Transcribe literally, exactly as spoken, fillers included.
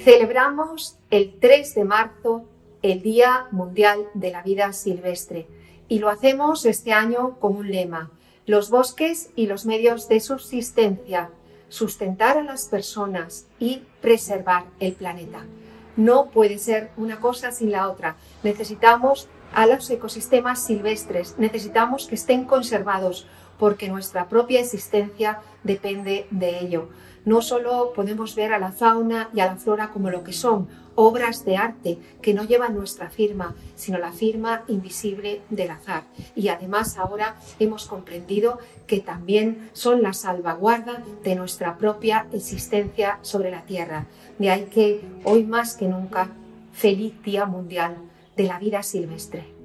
Celebramos el tres de marzo el Día Mundial de la Vida Silvestre y lo hacemos este año con un lema: los bosques y los medios de subsistencia, sustentar a las personas y preservar el planeta. No puede ser una cosa sin la otra. Necesitamos a los ecosistemas silvestres, necesitamos que estén conservados porque nuestra propia existencia depende de ello. No solo podemos ver a la fauna y a la flora como lo que son, obras de arte que no llevan nuestra firma, sino la firma invisible del azar. Y además ahora hemos comprendido que también son la salvaguarda de nuestra propia existencia sobre la Tierra. De ahí que hoy más que nunca, feliz Día Mundial de la Vida Silvestre.